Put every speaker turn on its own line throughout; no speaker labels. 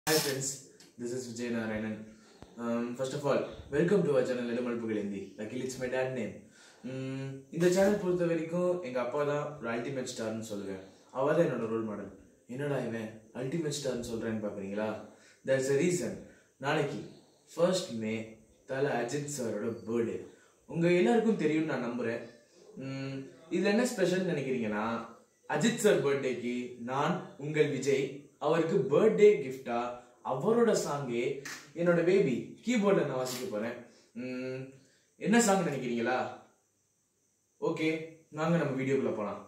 Hi friends, this is Vijay Narayanan. First of all, welcome to our channel Nedimalpugal Hindi. Luckily it's my dad name. இந்த channel பொறுத்த வரைக்கும் எங்க அப்பா தான் ஒரு அல்டிமேட் ஸ்டார்னு சொல்லுவேன். அவர் தான் என்னோட ரோல் மாடல். என்னடா இவன் அல்டிமேட் ஸ்டார்னு சொல்றேன்னு பாக்குறீங்களா? There's a reason. நாளைக்கு 1st May தல அஜித் சாரோட பர்த்டே. உங்க எல்லாருக்கும் தெரியும் நான் நம்புறேன். இதுல என்ன ஸ்பெஷல் நினைக்கிறீங்கன்னா, அஜித் சார் பர்த்டேக்கு நான் உங்கள் விஜய் அவருக்கு பர்த்டே கிஃப்டா அவரோட சாங்கே என்னோட பேபி கீபோர்ட்ல நான் வாசிக்க போறேன். என்ன சாங் நினைக்கிறீங்களா? ஓகே, நாங்க நம்ம வீடியோக்குள்ள போலாம்.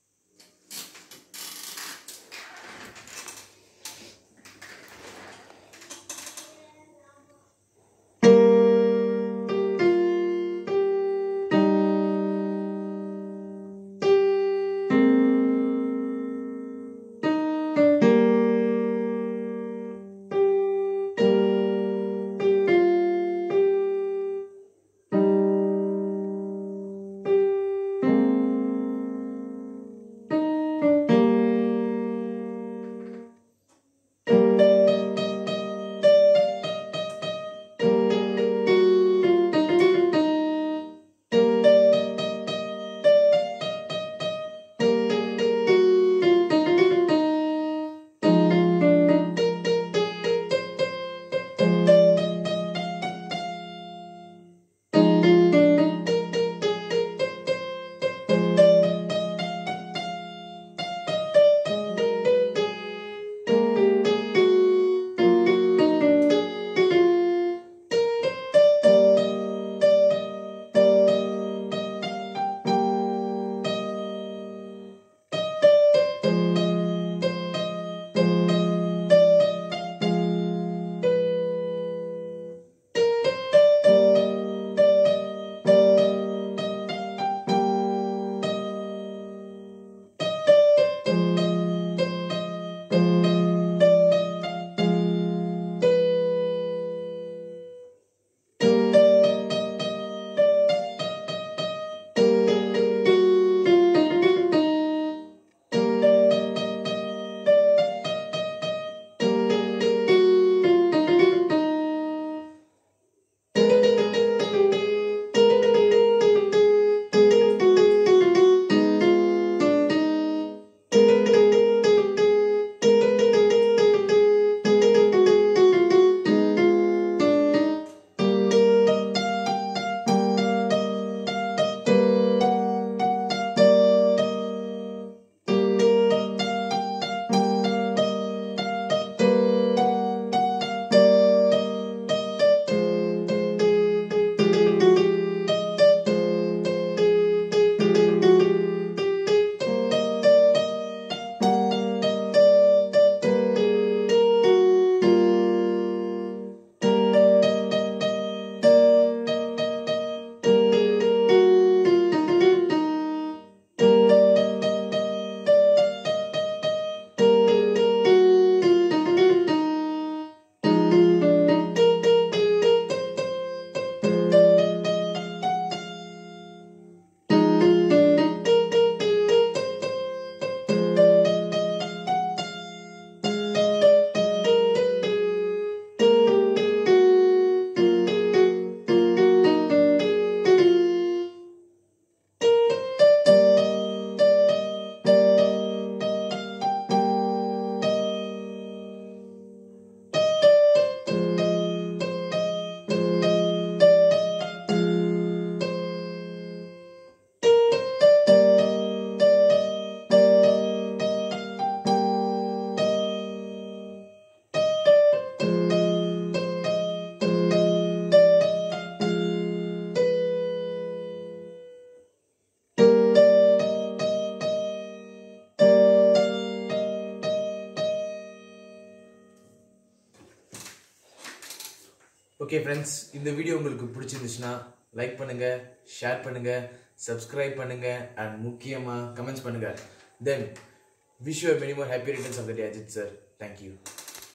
ஓகே ஃப்ரெண்ட்ஸ், இந்த வீடியோ உங்களுக்கு பிடிச்சிருந்துச்சுன்னா லைக் பண்ணுங்க, ஷேர் பண்ணுங்க, சப்ஸ்கிரைப் பண்ணுங்க அண்ட் முக்கியமா கமெண்ட்ஸ் பண்ணுங்க. Then wish you many more happy returns of the day Ajith sir. Thank you.